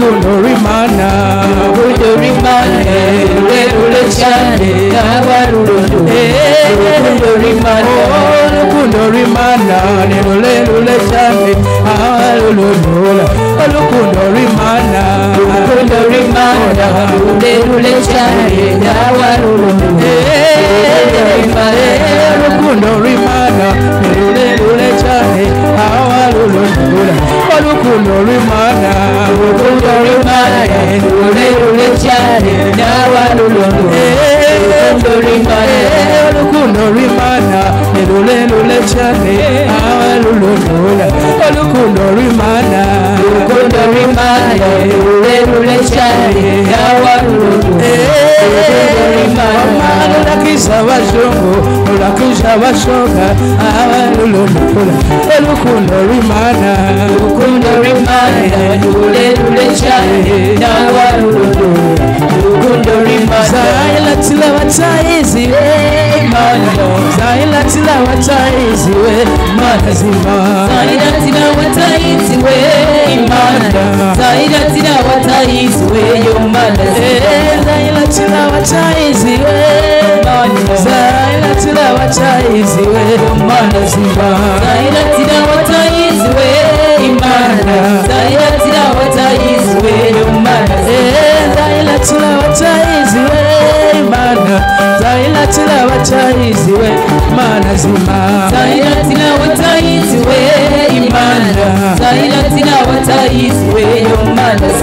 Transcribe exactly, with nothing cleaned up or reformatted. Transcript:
olukundo rimana olukundo rimana lule lule cyane abarurundo olukundo rimana olukundo rimana lule lule cyane abarurundo olukundo rimana olukundo rimana lule lule cyane abarurundo olukundo rimana lule lule cyane abarurundo olukundo rimana olukundo rimana lule lule cyane abarurundo olukundo rimana olukundo rimana lule lule cyane abarurundo olukundo rimana olukundo rimana lule lule cyane abarurundo olukundo rimana lakisa bashongo lakisa bashonga abarurundo olukundo rimana olukundo rimana lule lule cyane abarurundo olukundo rimana zaila tila wataizi we mana zaila tila wataizi we mana zima zaila tila wataizi we mana zaila tila wataizi we yo mana zaila tila wataizi we mana zaila tila wataizi we mana zima zaila tila wataizi we mana zaila tila wataizi we yo mana zaila tila wataizi we mana zaila tila wataizi we mana zima zaila tila wataizi we mana zaila tila wataizi we yo mana